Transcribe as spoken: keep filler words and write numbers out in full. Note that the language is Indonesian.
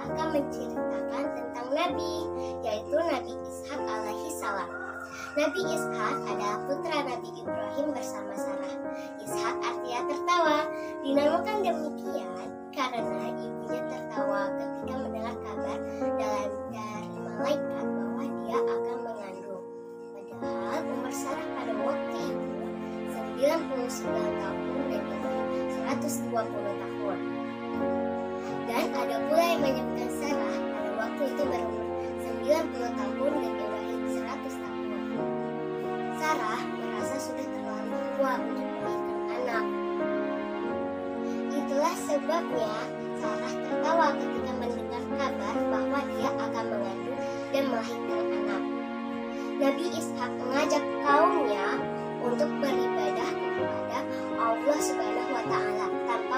akan menceritakan tentang Nabi, yaitu Nabi Ishak alaihi salam. Nabi Ishak adalah putra Nabi Ibrahim bersama Sarah. Ishak artinya tertawa. Dinamakan demikian karena ibunya tertawa ketika mendengar kabar dalam dari malaikat bahwa dia akan mengandung. Padahal umur Sarah pada waktu itu sembilan puluh sembilan tahun dan Ibrahim seratus dua puluh tahun. Dan ada pula yang menyebutkan Sarah pada waktu itu berumur sembilan puluh tahun dan Ibrahim seratus tahun. Sarah merasa sudah terlalu tua untuk melahirkan anak. Itulah sebabnya Sarah tertawa ketika mendengar kabar bahwa dia akan mengandung dan melahirkan anak. Nabi Ishak mengajak kaumnya untuk beribadah kepada Allah Subhanahu wa Ta'ala tanpa